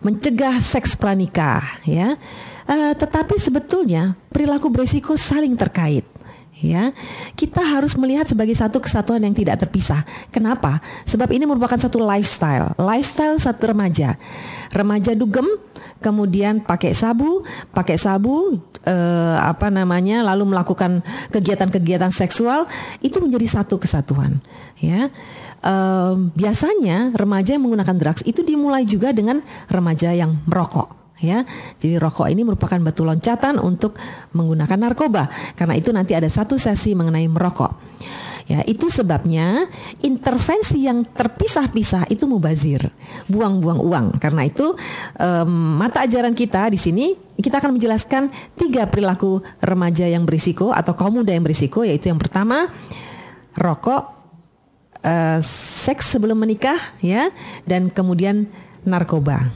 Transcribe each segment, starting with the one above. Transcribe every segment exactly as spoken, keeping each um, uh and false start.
mencegah seks pranikah, ya. Uh, tetapi sebetulnya perilaku berisiko saling terkait. Ya, kita harus melihat sebagai satu kesatuan yang tidak terpisah. Kenapa? Sebab ini merupakan satu lifestyle, lifestyle satu remaja. Remaja dugem, kemudian pakai sabu, pakai sabu, eh, apa namanya, lalu melakukan kegiatan-kegiatan seksual, itu menjadi satu kesatuan. Ya, eh, biasanya remaja yang menggunakan drugs itu dimulai juga dengan remaja yang merokok. Ya, jadi rokok ini merupakan batu loncatan untuk menggunakan narkoba. Karena itu nanti ada satu sesi mengenai merokok. Ya, itu sebabnya intervensi yang terpisah-pisah itu mubazir, buang-buang uang. Karena itu um, mata ajaran kita di sini kita akan menjelaskan tiga perilaku remaja yang berisiko atau kaum muda yang berisiko, yaitu yang pertama rokok, uh, seks sebelum menikah, ya, dan kemudian narkoba.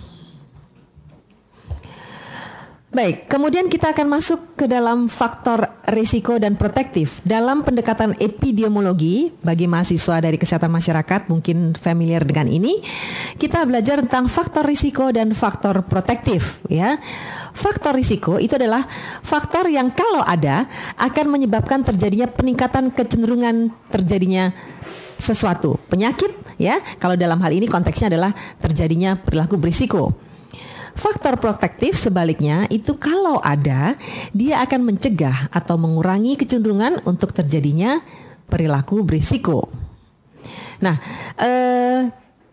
Baik, kemudian kita akan masuk ke dalam faktor risiko dan protektif. Dalam pendekatan epidemiologi, bagi mahasiswa dari kesehatan masyarakat mungkin familiar dengan ini, kita belajar tentang faktor risiko dan faktor protektif, ya. Faktor risiko itu adalah faktor yang kalau ada akan menyebabkan terjadinya peningkatan kecenderungan terjadinya sesuatu, penyakit, ya. Kalau dalam hal ini konteksnya adalah terjadinya perilaku berisiko. Faktor protektif sebaliknya itu kalau ada, dia akan mencegah atau mengurangi kecenderungan untuk terjadinya perilaku berisiko. Nah, eh,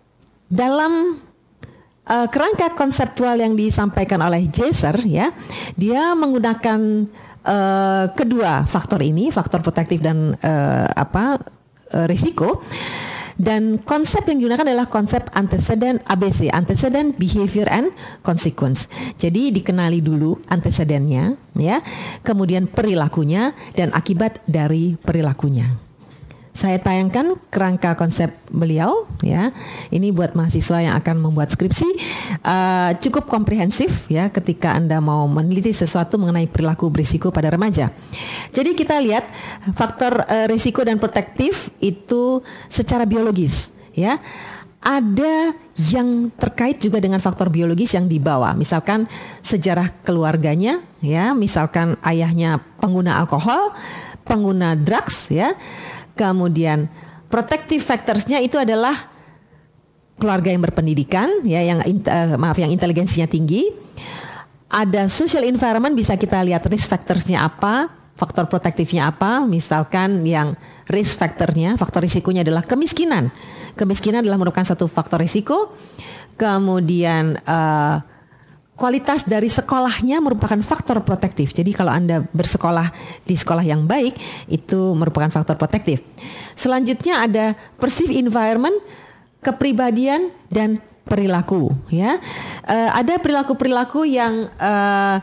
dalam eh, kerangka konseptual yang disampaikan oleh Jasser, ya, dia menggunakan eh, kedua faktor ini, faktor protektif dan eh, apa eh, risiko. Dan konsep yang digunakan adalah konsep antecedent A B C, antecedent behavior and consequence. Jadi dikenali dulu antecedennya, ya, kemudian perilakunya dan akibat dari perilakunya. Saya tayangkan kerangka konsep beliau, ya. Ini buat mahasiswa yang akan membuat skripsi, uh, cukup komprehensif, ya, ketika Anda mau meneliti sesuatu mengenai perilaku berisiko pada remaja. Jadi kita lihat faktor uh, risiko dan protektif itu secara biologis, ya. Ada yang terkait juga dengan faktor biologis yang dibawa, misalkan sejarah keluarganya, ya, misalkan ayahnya pengguna alkohol, pengguna drugs, ya. Kemudian protective factorsnya itu adalah keluarga yang berpendidikan, ya, yang uh, maaf yang inteligensinya tinggi. Ada social environment, bisa kita lihat risk factorsnya apa, faktor protektifnya apa. Misalkan yang risk factornya, faktor risikonya adalah kemiskinan. Kemiskinan adalah merupakan satu faktor risiko. Kemudian uh, kualitas dari sekolahnya merupakan faktor protektif. Jadi kalau Anda bersekolah di sekolah yang baik, itu merupakan faktor protektif. Selanjutnya ada perceived environment, kepribadian dan perilaku, ya. Uh, ada perilaku-perilaku yang uh,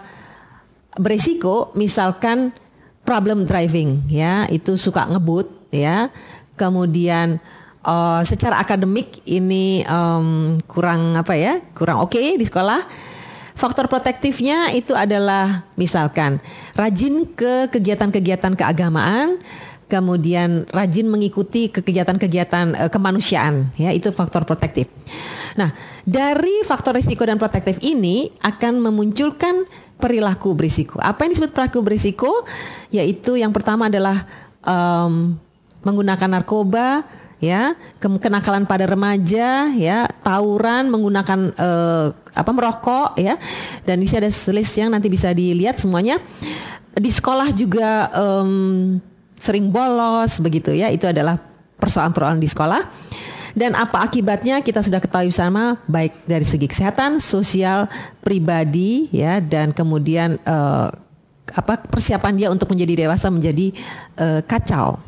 berisiko, misalkan problem driving, ya, itu suka ngebut, ya. Kemudian uh, secara akademik ini um, kurang apa ya, kurang oke okay di sekolah. Faktor protektifnya itu adalah misalkan rajin ke kegiatan-kegiatan keagamaan, kemudian rajin mengikuti ke kegiatan-kegiatan e, kemanusiaan, ya, itu faktor protektif. Nah, dari faktor risiko dan protektif ini akan memunculkan perilaku berisiko. Apa yang disebut perilaku berisiko? Yaitu yang pertama adalah um, menggunakan narkoba, ya, kenakalan pada remaja, ya, tawuran, menggunakan uh, apa merokok, ya, dan di sini ada list yang nanti bisa dilihat semuanya. Di sekolah juga um, sering bolos, begitu, ya, itu adalah persoalan-persoalan di sekolah. Dan apa akibatnya kita sudah ketahui sama, baik dari segi kesehatan, sosial, pribadi, ya, dan kemudian uh, apa persiapan dia untuk menjadi dewasa menjadi uh, kacau.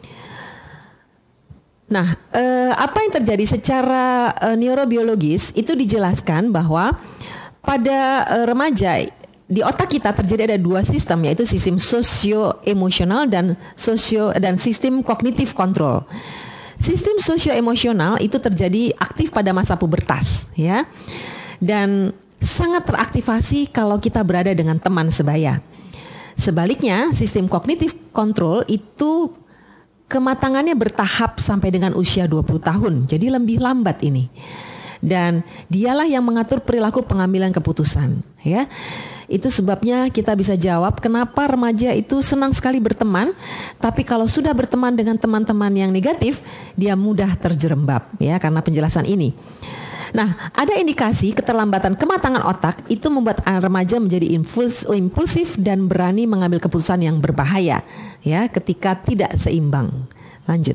Nah, eh, apa yang terjadi secara eh, neurobiologis itu dijelaskan bahwa pada eh, remaja di otak kita terjadi ada dua sistem, yaitu sistem sosio-emosional dan sosio dan sistem kognitif kontrol. Sistem sosio-emosional itu terjadi aktif pada masa pubertas, ya, dan sangat teraktivasi kalau kita berada dengan teman sebaya. Sebaliknya, sistem kognitif kontrol itu kematangannya bertahap sampai dengan usia dua puluh tahun. Jadi lebih lambat ini. dan dialah yang mengatur perilaku pengambilan keputusan, ya. Itu sebabnya kita bisa jawab kenapa remaja itu senang sekali berteman, tapi kalau sudah berteman dengan teman-teman yang negatif, dia mudah terjerembab, ya, karena penjelasan ini. Nah, ada indikasi keterlambatan kematangan otak itu membuat remaja menjadi impuls, impulsif dan berani mengambil keputusan yang berbahaya, ya, ketika tidak seimbang. Lanjut.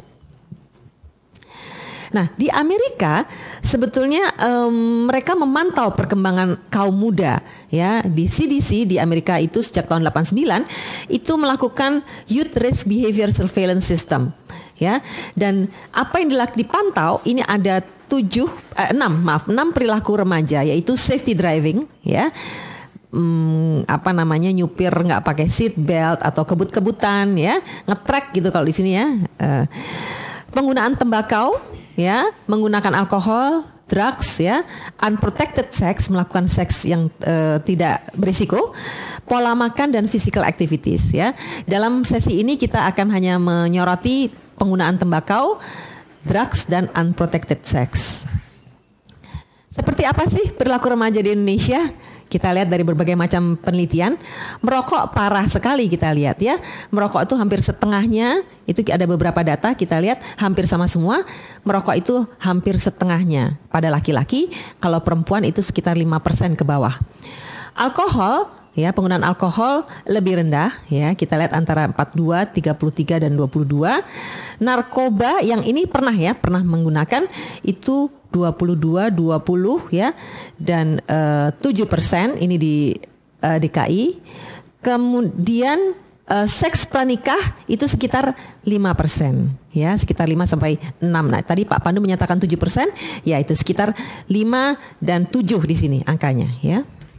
Nah, di Amerika sebetulnya um, mereka memantau perkembangan kaum muda, ya. Di C D C di Amerika itu sejak tahun delapan puluh sembilan itu melakukan Youth Risk Behavior Surveillance System, ya. Dan apa yang dipantau ini ada tujuh, eh, enam, maaf, enam perilaku remaja, yaitu safety driving, ya. Hmm, apa namanya nyupir nggak pakai seat belt atau kebut-kebutan, ya, ngetrek gitu kalau di sini, ya. Uh, penggunaan tembakau, ya, menggunakan alkohol, drugs, ya, unprotected sex, melakukan seks yang uh, tidak berisiko, pola makan dan physical activities, ya. Dalam sesi ini kita akan hanya menyoroti penggunaan tembakau, drugs dan unprotected sex. Seperti apa sih perilaku remaja di Indonesia? Kita lihat dari berbagai macam penelitian, merokok parah sekali kita lihat, ya. Merokok itu hampir setengahnya, itu ada beberapa data kita lihat hampir sama semua. Merokok itu hampir setengahnya pada laki-laki, kalau perempuan itu sekitar lima persen ke bawah. Alkohol, ya, penggunaan alkohol lebih rendah, ya. Kita lihat antara empat puluh dua, tiga puluh tiga dan dua puluh dua. Narkoba yang ini pernah, ya, pernah menggunakan itu dua puluh dua, dua puluh, ya, dan uh, tujuh persen ini di uh, D K I. Kemudian uh, seks pranikah itu sekitar lima persen, ya, sekitar lima sampai enam. Nah, tadi Pak Pandu menyatakan tujuh persen, ya, itu sekitar lima dan tujuh di sini angkanya, ya.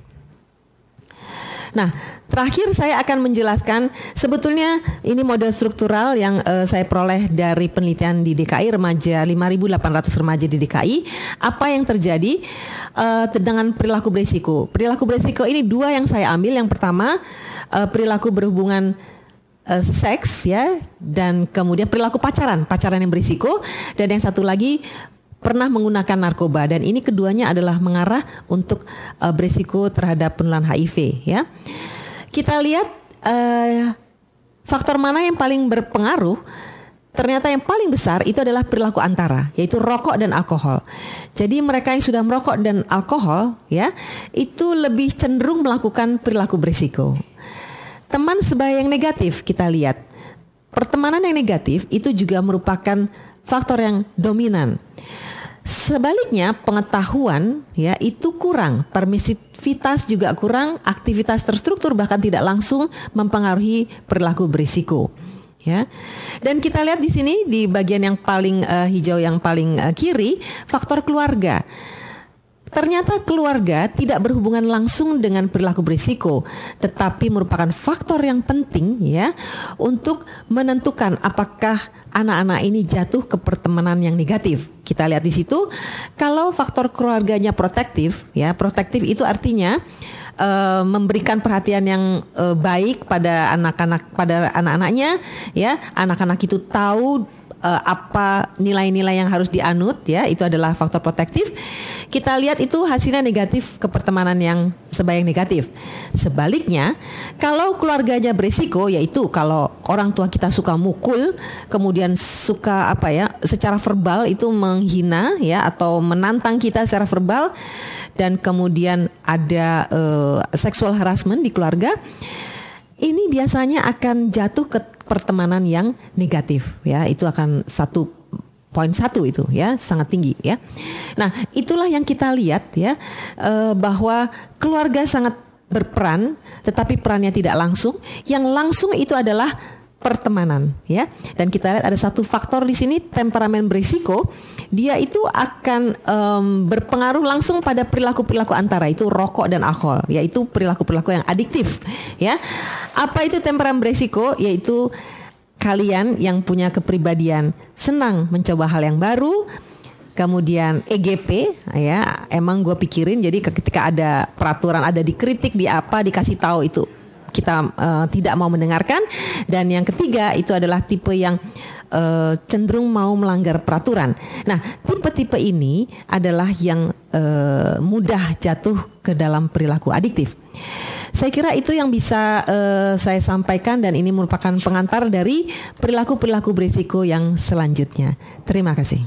Nah, terakhir saya akan menjelaskan sebetulnya ini model struktural yang uh, saya peroleh dari penelitian di D K I, remaja lima ribu delapan ratus remaja di D K I. Apa yang terjadi uh, dengan perilaku berisiko? Perilaku berisiko ini dua yang saya ambil. Yang pertama uh, perilaku berhubungan uh, seks, ya, dan kemudian perilaku pacaran, pacaran yang berisiko, dan yang satu lagi pernah menggunakan narkoba, dan ini keduanya adalah mengarah untuk uh, berisiko terhadap penularan H I V, ya. Kita lihat uh, faktor mana yang paling berpengaruh. Ternyata yang paling besar itu adalah perilaku antara, yaitu rokok dan alkohol. Jadi mereka yang sudah merokok dan alkohol, ya, itu lebih cenderung melakukan perilaku berisiko. Teman sebaya yang negatif, kita lihat pertemanan yang negatif itu juga merupakan faktor yang dominan. Sebaliknya pengetahuan, ya, itu kurang, permisivitas juga kurang, aktivitas terstruktur bahkan tidak langsung mempengaruhi perilaku berisiko, ya. Dan kita lihat di sini di bagian yang paling uh, hijau yang paling uh, kiri, faktor keluarga. Ternyata keluarga tidak berhubungan langsung dengan perilaku berisiko, tetapi merupakan faktor yang penting, ya, untuk menentukan apakah anak-anak ini jatuh ke pertemanan yang negatif. Kita lihat di situ, kalau faktor keluarganya protektif, ya, protektif itu artinya uh, memberikan perhatian yang uh, baik pada anak-anak, pada anak-anaknya, ya, anak-anak itu tahu uh, apa nilai-nilai yang harus dianut, ya, itu adalah faktor protektif. Kita lihat itu hasilnya negatif ke pertemanan yang sebayang negatif. Sebaliknya, kalau keluarganya berisiko, yaitu kalau orang tua kita suka mukul, kemudian suka apa ya, secara verbal itu menghina, ya, atau menantang kita secara verbal, dan kemudian ada uh, sexual harassment di keluarga, ini biasanya akan jatuh ke pertemanan yang negatif, ya. Itu akan satu poin satu itu, ya, sangat tinggi, ya. Nah, itulah yang kita lihat, ya, eh, bahwa keluarga sangat berperan, tetapi perannya tidak langsung. Yang langsung itu adalah pertemanan, ya. Dan kita lihat ada satu faktor di sini, temperamen berisiko. Dia itu akan um, berpengaruh langsung pada perilaku-perilaku antara, itu rokok dan alkohol, yaitu perilaku-perilaku yang adiktif, ya. Apa itu temperamen berisiko? Yaitu kalian yang punya kepribadian senang mencoba hal yang baru, kemudian E G P, ya, emang gue pikirin, jadi ketika ada peraturan, ada dikritik, di apa, dikasih tahu, itu kita uh, tidak mau mendengarkan. Dan yang ketiga itu adalah tipe yang uh, cenderung mau melanggar peraturan. Nah, tipe-tipe ini adalah yang uh, mudah jatuh ke dalam perilaku adiktif. Saya kira itu yang bisa uh, saya sampaikan dan ini merupakan pengantar dari perilaku-perilaku berisiko yang selanjutnya. Terima kasih.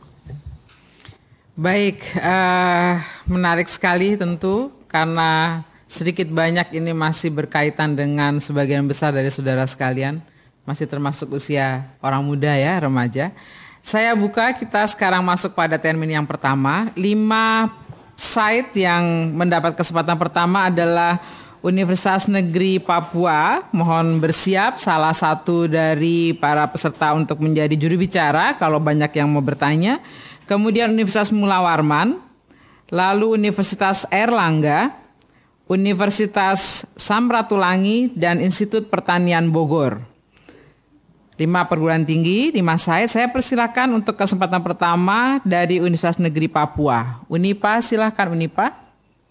Baik, uh, menarik sekali tentu karena sedikit banyak ini masih berkaitan dengan sebagian besar dari saudara sekalian, masih termasuk usia orang muda ya, remaja. Saya buka, kita sekarang masuk pada termin yang pertama. Lima site yang mendapat kesempatan pertama adalah Universitas Negeri Papua. Mohon bersiap salah satu dari para peserta untuk menjadi juru bicara kalau banyak yang mau bertanya. Kemudian Universitas Mula Warman, lalu Universitas Airlangga, Universitas Samratulangi, dan Institut Pertanian Bogor. Lima perguruan tinggi, lima site. Saya persilakan untuk kesempatan pertama dari Universitas Negeri Papua. Unipa, silakan Unipa.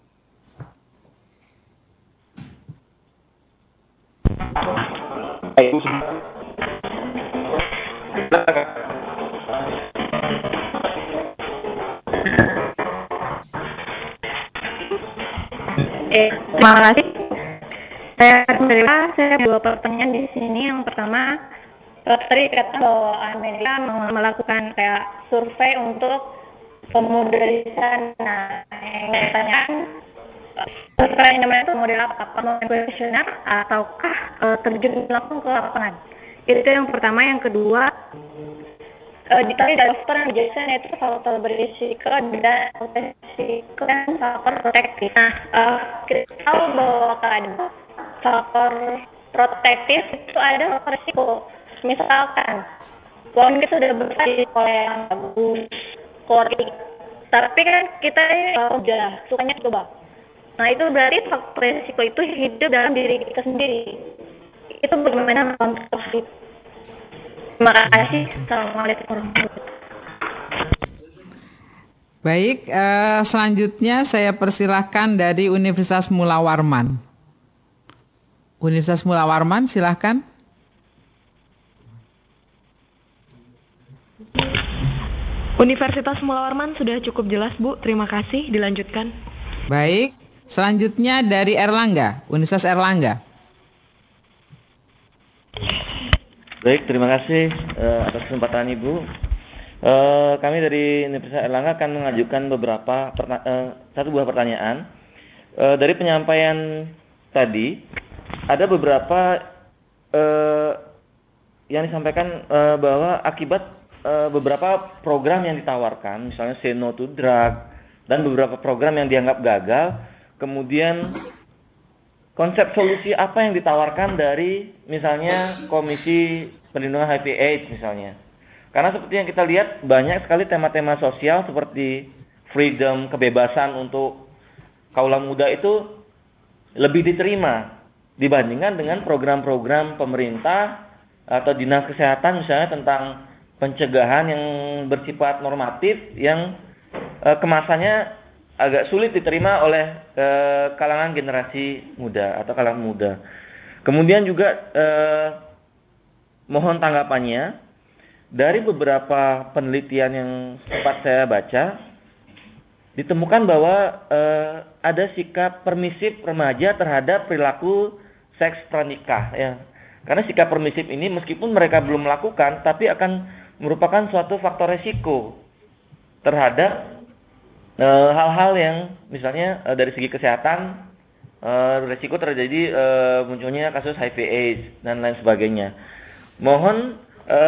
Eh, terima kasih. Saya menerima saya dua pertanyaan di sini. Yang pertama, tadi kata bahwa Amerika melakukan kayak survei untuk pemuda di sana. Yang saya tanyakan, survei namanya model apa? Apakah kuesioner ataukah uh, terjun langsung ke lapangan? Itu yang pertama. Yang kedua, uh, di tadi dari faktor yang dijelasin yaitu faktor berisiko dan berisiko dan faktor protektif. Nah, uh, kita tahu bahwa ada faktor protektif itu ada faktor risiko. Misalkan, uang kita sudah berarti oleh yang bagus, kori, tapi kan kita ini udah sukanya coba. Nah itu berarti faktor risiko itu hidup dalam diri kita sendiri. Itu bagaimana kontrol itu. Terima kasih. Assalamualaikum warahmatullahi wabarakatuh. Baik, uh, selanjutnya saya persilahkan dari Universitas Mula Warman. Universitas Mula Warman, silahkan. Universitas Mula Warman sudah cukup jelas, Bu. Terima kasih. Dilanjutkan. Baik, selanjutnya dari Airlangga, Universitas Airlangga. Baik, terima kasih uh, atas kesempatan Ibu. Uh, kami dari Universitas Airlangga akan mengajukan beberapa perta- uh, satu buah pertanyaan. Uh, dari penyampaian tadi, ada beberapa uh, yang disampaikan uh, bahwa akibat Uh, beberapa program yang ditawarkan, misalnya Say No to Drug, dan beberapa program yang dianggap gagal, kemudian konsep solusi apa yang ditawarkan dari misalnya Komisi Perlindungan H I V AIDS misalnya. Karena seperti yang kita lihat, banyak sekali tema-tema sosial seperti freedom, kebebasan untuk kaula muda itu lebih diterima dibandingkan dengan program-program pemerintah atau dinas kesehatan misalnya tentang pencegahan yang bersifat normatif yang uh, kemasannya agak sulit diterima oleh uh, kalangan generasi muda atau kalangan muda. Kemudian juga uh, mohon tanggapannya dari beberapa penelitian yang sempat saya baca, ditemukan bahwa uh, ada sikap permisif remaja terhadap perilaku seks pranikah ya. Karena sikap permisif ini meskipun mereka belum melakukan, tapi akan merupakan suatu faktor resiko terhadap e, hal-hal yang misalnya e, dari segi kesehatan e, resiko terjadi e, munculnya kasus H I V AIDS dan lain sebagainya. Mohon e,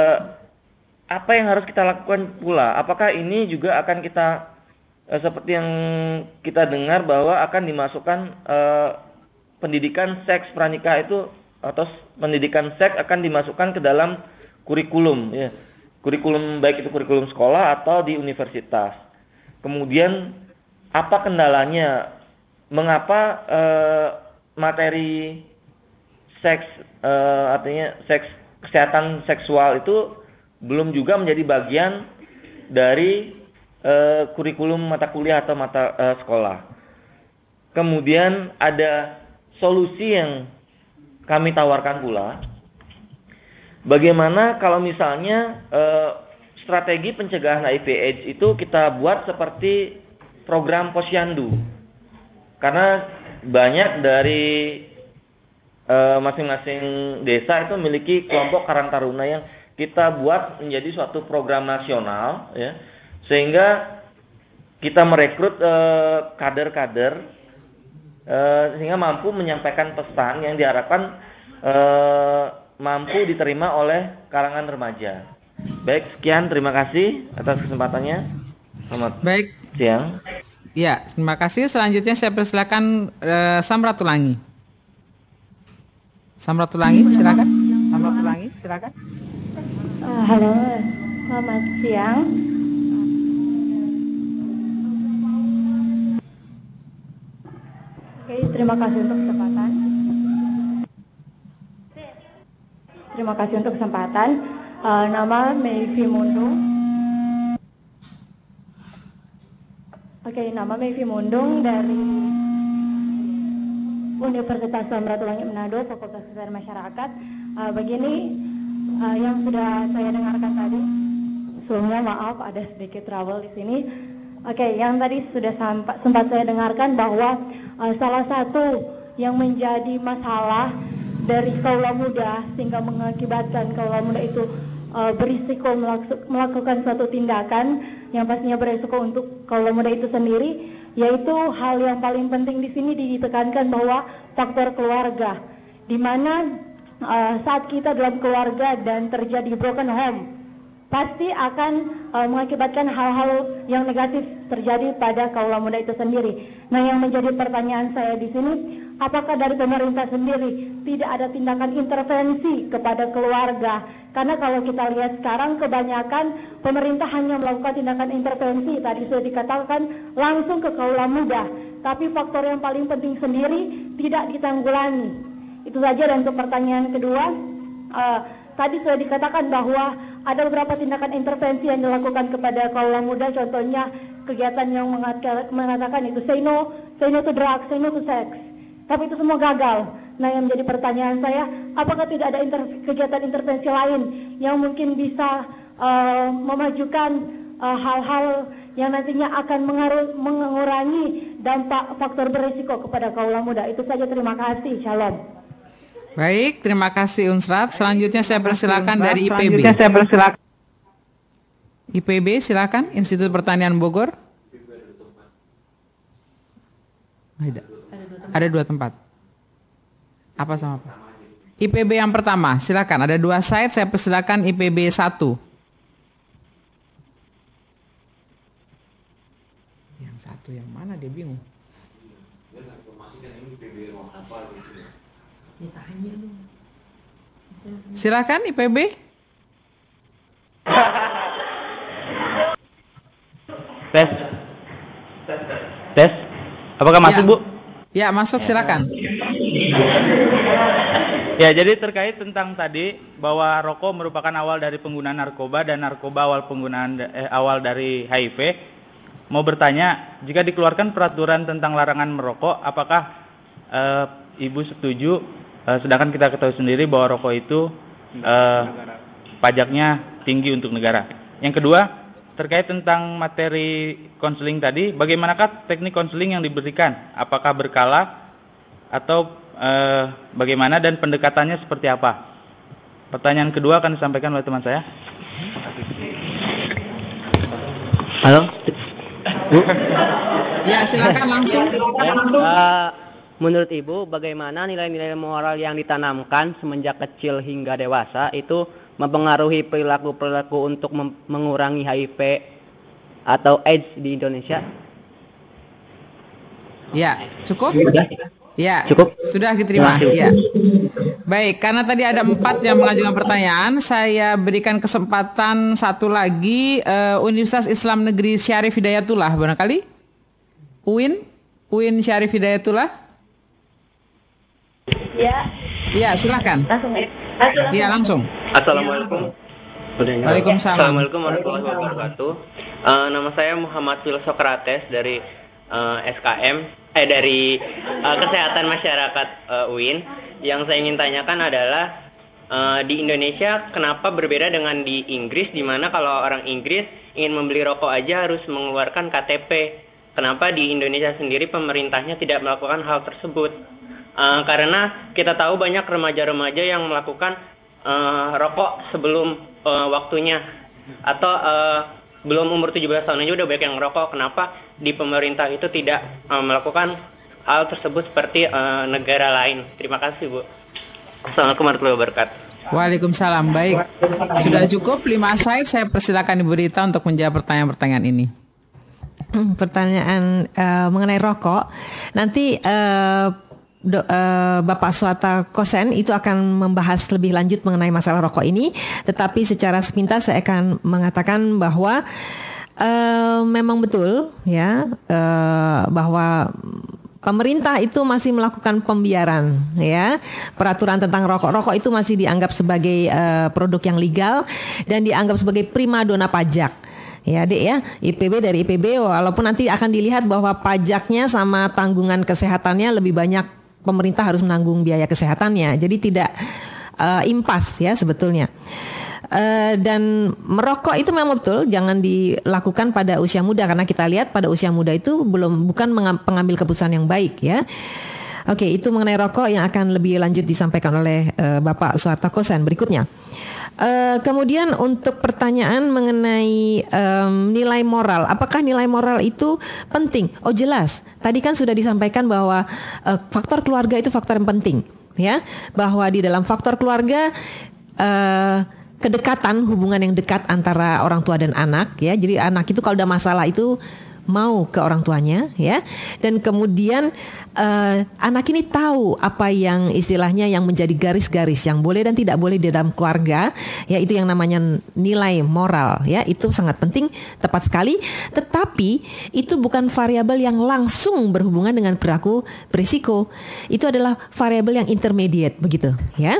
apa yang harus kita lakukan pula? Apakah ini juga akan kita e, seperti yang kita dengar bahwa akan dimasukkan e, pendidikan seks pranikah itu atau pendidikan seks akan dimasukkan ke dalam kurikulum ya. Kurikulum baik itu kurikulum sekolah atau di universitas. Kemudian apa kendalanya? Mengapa eh, materi seks eh, artinya seks kesehatan seksual itu belum juga menjadi bagian dari eh, kurikulum mata kuliah atau mata eh, sekolah? Kemudian ada solusi yang kami tawarkan pula. Bagaimana kalau misalnya eh, strategi pencegahan H I V AIDS itu kita buat seperti program posyandu. Karena banyak dari uh, masing-masing desa itu memiliki kelompok Karang Taruna yang kita buat menjadi suatu program nasional, ya, sehingga kita merekrut uh, kader-kader uh, sehingga mampu menyampaikan pesan yang diharapkan uh, mampu diterima oleh kalangan remaja. Baik, sekian, terima kasih atas kesempatannya. Selamat Baik. siang. Ya, terima kasih. Selanjutnya saya persilakan uh, Samratulangi. Samratulangi, silakan. Samratulangi, silakan. Uh, halo, selamat siang. Oke, terima kasih untuk kesempatan. Terima kasih untuk kesempatan. Uh, nama Mayvi Mundung. Oke, nama Mayvi Mundung dari Universitas Samratulangi Manado, Fakultas Kesehatan Masyarakat. Uh, begini, uh, yang sudah saya dengarkan tadi, sebelumnya maaf ada sedikit trouble di sini. Oke, yang tadi sudah sempat, sempat saya dengarkan bahwa uh, salah satu yang menjadi masalah dari kaula muda sehingga mengakibatkan kaula muda itu uh, berisiko melakukan suatu tindakan yang pastinya berisiko untuk kaula muda itu sendiri, yaitu hal yang paling penting di sini ditekankan bahwa faktor keluarga, di mana uh, saat kita dalam keluarga dan terjadi broken home, pasti akan uh, mengakibatkan hal-hal yang negatif terjadi pada kaula muda itu sendiri. Nah, yang menjadi pertanyaan saya di sini, apakah dari pemerintah sendiri tidak ada tindakan intervensi kepada keluarga? Karena kalau kita lihat sekarang kebanyakan pemerintah hanya melakukan tindakan intervensi, tadi sudah dikatakan langsung ke kaula muda, tapi faktor yang paling penting sendiri tidak ditanggulangi. Itu saja. Dan untuk pertanyaan kedua, uh, tadi sudah dikatakan bahwa ada beberapa tindakan intervensi yang dilakukan kepada kaula muda, contohnya kegiatan yang mengatakan itu say no, say no to drugs, say no to sex. Tapi itu semua gagal. Nah, yang menjadi pertanyaan saya, apakah tidak ada inter kegiatan intervensi lain yang mungkin bisa uh, memajukan uh, hal-hal yang nantinya akan mengaruh, mengurangi dampak faktor berisiko kepada kaula muda? Itu saja, terima kasih. Shalom. Baik, terima kasih Unsrat. Selanjutnya saya persilakan dari I P B. Selanjutnya saya persilakan. I P B, silakan. Institut Pertanian Bogor. Ada. Ada dua tempat. Apa sama apa? I P B yang pertama, silakan. Ada dua site, saya persilakan I P B satu. Yang satu yang mana, dia bingung. Silakan I P B. Tes. Tes. Apakah masuk, Ya. Bu? Ya, masuk, silakan. Ya, jadi terkait tentang tadi bahwa rokok merupakan awal dari penggunaan narkoba dan narkoba awal penggunaan eh, awal dari H I V. Mau bertanya, jika dikeluarkan peraturan tentang larangan merokok, apakah eh, Ibu setuju? Eh, sedangkan kita ketahui sendiri bahwa rokok itu eh, pajaknya tinggi untuk negara. Yang kedua, terkait tentang materi konseling tadi, bagaimanakah teknik konseling yang diberikan? Apakah berkala atau eh, bagaimana, dan pendekatannya seperti apa? Pertanyaan kedua akan disampaikan oleh teman saya. Halo, Bu. Ya, silakan langsung. Ya, uh, menurut Ibu, bagaimana nilai-nilai moral yang ditanamkan semenjak kecil hingga dewasa itu mempengaruhi perilaku-perilaku untuk mengurangi H I V atau AIDS di Indonesia? Ya, cukup? Ya, Cukup. Sudah diterima. Ya. Baik, karena tadi ada empat yang mengajukan pertanyaan, saya berikan kesempatan satu lagi, uh, Universitas Islam Negeri Syarif Hidayatullah, barangkali? U I N? U I N Syarif Hidayatullah? Ya, Ya, silakan. langsung ya. Langsung, Ya, langsung. Assalamualaikum. Waalaikumsalam. Assalamualaikum warahmatullahi wabarakatuh. Uh, nama saya Muhammad Phil Sokrates dari uh, S K M, eh dari uh, Kesehatan Masyarakat uh, U I N. Yang saya ingin tanyakan adalah uh, di Indonesia kenapa berbeda dengan di Inggris, di mana kalau orang Inggris ingin membeli rokok aja harus mengeluarkan K T P, kenapa di Indonesia sendiri pemerintahnya tidak melakukan hal tersebut. Uh, karena kita tahu banyak remaja-remaja yang melakukan uh, rokok sebelum uh, waktunya, atau uh, belum umur tujuh belas tahun aja udah banyak yang ngerokok. Kenapa di pemerintah itu tidak uh, melakukan hal tersebut seperti uh, negara lain? Terima kasih, Bu. Assalamualaikum warahmatullahi wabarakatuh. Waalaikumsalam. Baik, sudah cukup lima slide. Saya persilakan Ibu Rita untuk menjawab pertanyaan-pertanyaan ini. Pertanyaan uh, mengenai rokok, nanti uh, Do, uh, Bapak Suarta Kosen itu akan membahas lebih lanjut mengenai masalah rokok ini. Tetapi secara sepintas saya akan mengatakan bahwa uh, memang betul ya uh, bahwa pemerintah itu masih melakukan pembiaran ya. Peraturan tentang rokok-rokok itu masih dianggap sebagai uh, produk yang legal dan dianggap sebagai primadona pajak. Ya Dek ya, I P B dari I P B, walaupun nanti akan dilihat bahwa pajaknya sama tanggungan kesehatannya lebih banyak, pemerintah harus menanggung biaya kesehatannya, jadi tidak uh, impas ya sebetulnya. Uh, dan merokok itu memang betul jangan dilakukan pada usia muda, karena kita lihat pada usia muda itu belum bukan pengambil keputusan yang baik ya. Oke, itu mengenai rokok yang akan lebih lanjut disampaikan oleh uh, Bapak Suarta Kosen berikutnya. Uh, kemudian untuk pertanyaan mengenai um, nilai moral, apakah nilai moral itu penting? Oh jelas, tadi kan sudah disampaikan bahwa uh, faktor keluarga itu faktor yang penting, ya, bahwa di dalam faktor keluarga uh, kedekatan, hubungan yang dekat antara orang tua dan anak, ya, jadi anak itu kalau ada masalah itu mau ke orang tuanya ya, dan kemudian uh, anak ini tahu apa yang istilahnya yang menjadi garis-garis yang boleh dan tidak boleh di dalam keluarga ya, itu yang namanya nilai moral ya, itu sangat penting, tepat sekali. Tetapi itu bukan variabel yang langsung berhubungan dengan perilaku berisiko, itu adalah variabel yang intermediate begitu ya.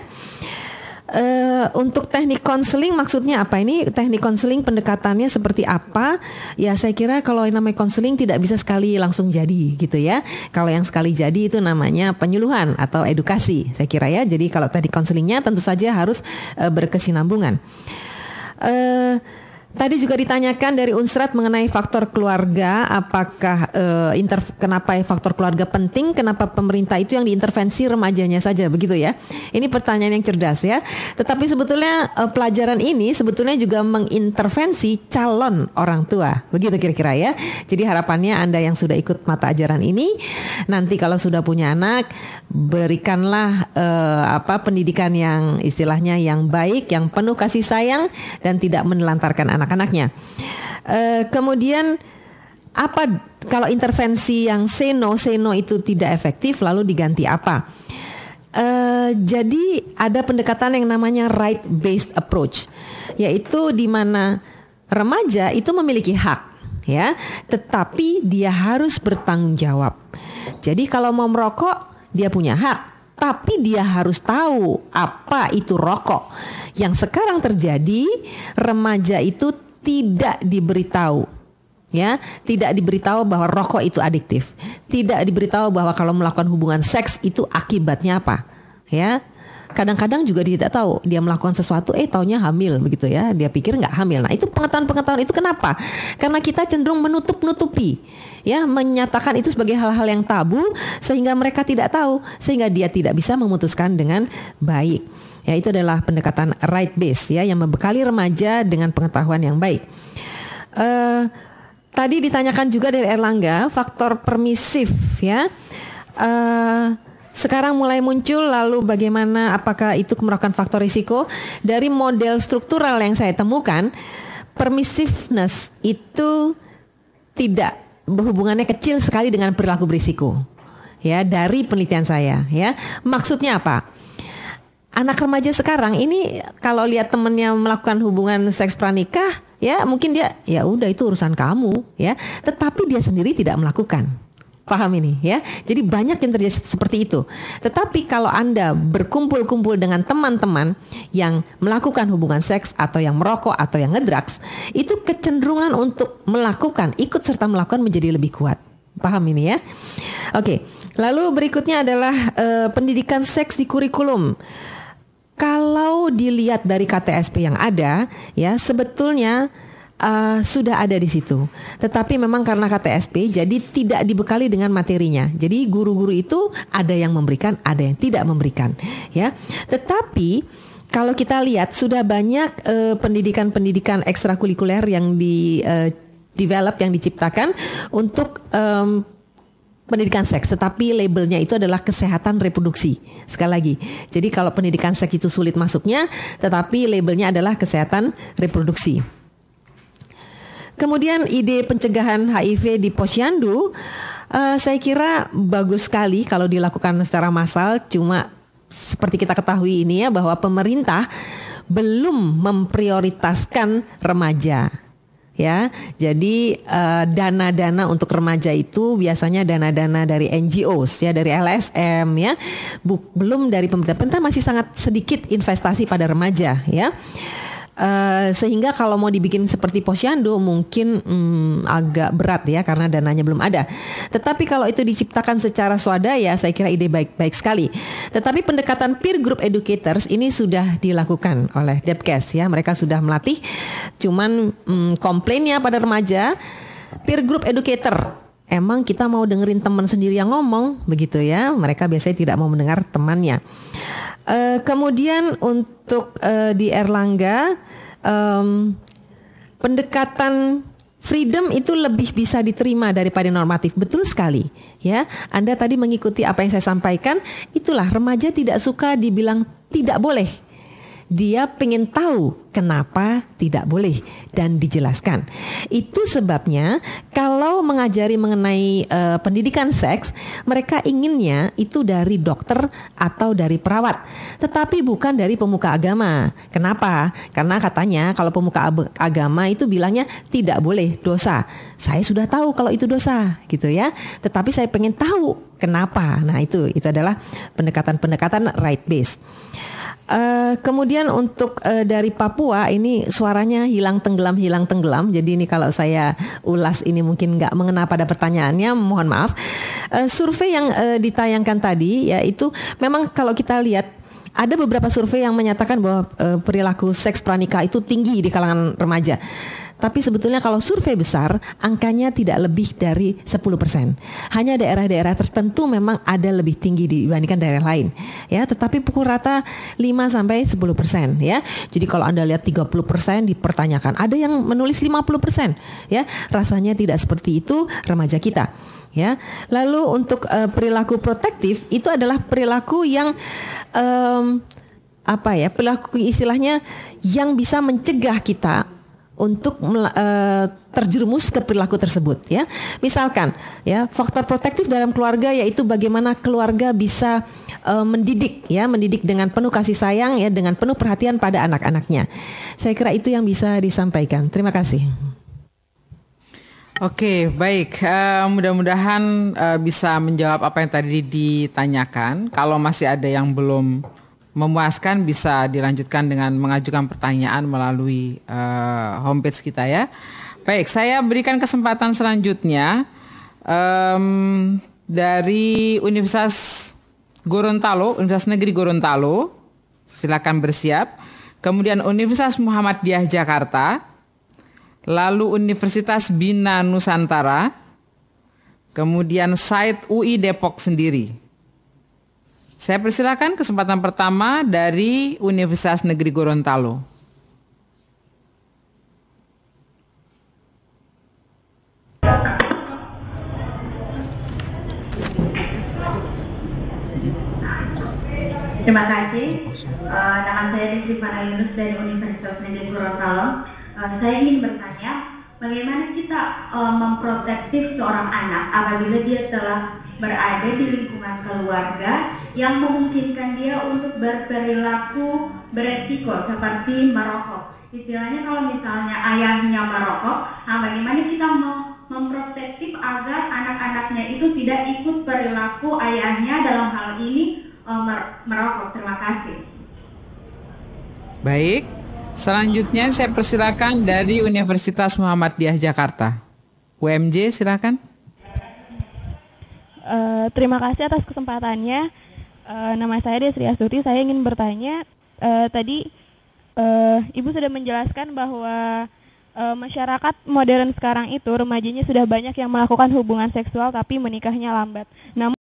Uh, untuk teknik konseling maksudnya apa ini? Teknik konseling pendekatannya seperti apa? Ya saya kira kalau yang namanya konseling tidak bisa sekali langsung jadi gitu ya. Kalau yang sekali jadi itu namanya penyuluhan atau edukasi saya kira ya. Jadi kalau teknik konselingnya tentu saja harus uh, berkesinambungan. Uh, Tadi juga ditanyakan dari Unsrat mengenai faktor keluarga, apakah uh, inter, kenapa faktor keluarga penting, kenapa pemerintah itu yang diintervensi remajanya saja begitu ya. Ini pertanyaan yang cerdas ya. Tetapi sebetulnya uh, pelajaran ini sebetulnya juga mengintervensi calon orang tua, begitu kira-kira ya. Jadi harapannya Anda yang sudah ikut mata ajaran ini, nanti kalau sudah punya anak, berikanlah uh, apa pendidikan yang istilahnya yang baik, yang penuh kasih sayang dan tidak menelantarkan anak anak-anaknya. Uh, kemudian apa kalau intervensi yang say no, say no itu tidak efektif, lalu diganti apa? Uh, jadi ada pendekatan yang namanya right based approach, yaitu di mana remaja itu memiliki hak, ya, tetapi dia harus bertanggung jawab. Jadi kalau mau merokok dia punya hak, tapi dia harus tahu apa itu rokok. Yang sekarang terjadi, remaja itu tidak diberitahu, ya, tidak diberitahu bahwa rokok itu adiktif, tidak diberitahu bahwa kalau melakukan hubungan seks itu akibatnya apa, ya. Kadang-kadang juga dia tidak tahu, dia melakukan sesuatu, eh taunya hamil begitu ya, dia pikir nggak hamil. Nah itu pengetahuan-pengetahuan itu kenapa? Karena kita cenderung menutup-nutupi, ya, menyatakan itu sebagai hal-hal yang tabu sehingga mereka tidak tahu, sehingga dia tidak bisa memutuskan dengan baik. Ya, itu adalah pendekatan right based ya, yang membekali remaja dengan pengetahuan yang baik. Uh, tadi ditanyakan juga dari Erlangga faktor permisif ya. Uh, sekarang mulai muncul, lalu bagaimana, apakah itu merupakan faktor risiko? Dari model struktural yang saya temukan, permissiveness itu tidak berhubungannya kecil sekali dengan perilaku berisiko. Ya, dari penelitian saya ya. Maksudnya apa? Anak remaja sekarang ini kalau lihat temennya melakukan hubungan seks pranikah, ya mungkin dia ya udah itu urusan kamu ya, tetapi dia sendiri tidak melakukan. Paham ini ya? Jadi banyak yang terjadi seperti itu. Tetapi kalau Anda berkumpul-kumpul dengan teman-teman yang melakukan hubungan seks atau yang merokok atau yang ngedrugs, itu kecenderungan untuk melakukan, ikut serta melakukan menjadi lebih kuat. Paham ini ya? Oke. Lalu berikutnya adalah uh, pendidikan seks di kurikulum. Kalau dilihat dari K T S P yang ada, ya sebetulnya uh, sudah ada di situ. Tetapi memang karena K T S P jadi tidak dibekali dengan materinya. Jadi guru-guru itu ada yang memberikan, ada yang tidak memberikan, ya. Tetapi kalau kita lihat sudah banyak uh, pendidikan-pendidikan ekstrakurikuler yang di uh, develop, yang diciptakan untuk um, pendidikan seks, tetapi labelnya itu adalah kesehatan reproduksi. Sekali lagi, jadi kalau pendidikan seks itu sulit masuknya, tetapi labelnya adalah kesehatan reproduksi. Kemudian ide pencegahan H I V di posyandu, uh, saya kira bagus sekali kalau dilakukan secara massal. Cuma seperti kita ketahui ini ya, bahwa pemerintah belum memprioritaskan remaja. Ya, jadi uh, dana-dana untuk remaja itu biasanya dana-dana dari N G Os ya, dari L S M ya, Buk, belum dari pemerintah. Pemerintah masih sangat sedikit investasi pada remaja ya. Uh, sehingga kalau mau dibikin seperti posyandu mungkin hmm, agak berat ya, karena dananya belum ada. Tetapi kalau itu diciptakan secara swadaya, saya kira ide baik-baik sekali. Tetapi pendekatan peer group educators ini sudah dilakukan oleh Depkes ya, mereka sudah melatih. Cuman hmm, komplainnya pada remaja, peer group educator, emang kita mau dengerin teman sendiri yang ngomong begitu ya, mereka biasanya tidak mau mendengar temannya. Uh, kemudian untuk uh, di Erlangga um, pendekatan freedom itu lebih bisa diterima daripada normatif. Betul sekali ya. Anda tadi mengikuti apa yang saya sampaikan. Itulah, remaja tidak suka dibilang tidak boleh. Dia pengen tahu kenapa tidak boleh dan dijelaskan. Itu sebabnya kalau mengajari mengenai uh, pendidikan seks, mereka inginnya itu dari dokter atau dari perawat, tetapi bukan dari pemuka agama. Kenapa? Karena katanya kalau pemuka agama itu bilangnya tidak boleh, dosa. Saya sudah tahu kalau itu dosa, gitu ya. Tetapi saya pengen tahu kenapa. Nah itu itu adalah pendekatan-pendekatan right based. Uh, kemudian untuk uh, dari Papua ini suaranya hilang tenggelam hilang tenggelam. Jadi ini kalau saya ulas ini mungkin nggak mengena pada pertanyaannya, mohon maaf. Uh, survei yang uh, ditayangkan tadi yaitu memang kalau kita lihat ada beberapa survei yang menyatakan bahwa uh, perilaku seks pranikah itu tinggi di kalangan remaja. Tapi sebetulnya kalau survei besar, angkanya tidak lebih dari sepuluh persen. Hanya daerah-daerah tertentu memang ada lebih tinggi dibandingkan daerah lain. Ya, tetapi pukul rata lima sampai sepuluh persen ya. Jadi kalau Anda lihat tiga puluh persen dipertanyakan, ada yang menulis lima puluh persen ya. Rasanya tidak seperti itu remaja kita. Ya, lalu untuk uh, perilaku protektif itu adalah perilaku yang um, apa ya? Perilaku istilahnya yang bisa mencegah kita untuk uh, terjerumus ke perilaku tersebut ya. Misalkan ya, faktor protektif dalam keluarga yaitu bagaimana keluarga bisa uh, mendidik ya, mendidik dengan penuh kasih sayang ya, dengan penuh perhatian pada anak-anaknya. Saya kira itu yang bisa disampaikan. Terima kasih. Oke, baik. Uh, mudah-mudahan uh, bisa menjawab apa yang tadi ditanyakan. Kalau masih ada yang belum memuaskan, bisa dilanjutkan dengan mengajukan pertanyaan melalui uh, homepage kita ya. Baik, saya berikan kesempatan selanjutnya um, dari Universitas Gorontalo, Universitas Negeri Gorontalo, silakan bersiap. Kemudian Universitas Muhammadiyah Jakarta, lalu Universitas Bina Nusantara, kemudian Said U I Depok sendiri. Saya persilakan kesempatan pertama dari Universitas Negeri Gorontalo. Terima kasih. Uh, nama saya Rizky Farah Yunus dari Universitas Negeri Gorontalo. Uh, saya ingin bertanya, bagaimana kita uh, memprotektif seorang anak apabila dia telah berada di lingkungan keluarga yang memungkinkan dia untuk berperilaku beresiko seperti merokok. Istilahnya kalau misalnya ayahnya merokok, nah bagaimana kita mem memprotektif agar anak-anaknya itu tidak ikut perilaku ayahnya dalam hal ini uh, mer merokok. Terima kasih. Baik, selanjutnya saya persilakan dari Universitas Muhammadiyah Jakarta. U M J silakan. Uh, terima kasih atas kesempatannya. Uh, nama saya Desri Astuti. Saya ingin bertanya, uh, tadi uh, Ibu sudah menjelaskan bahwa uh, masyarakat modern sekarang itu remajanya sudah banyak yang melakukan hubungan seksual tapi menikahnya lambat. Namun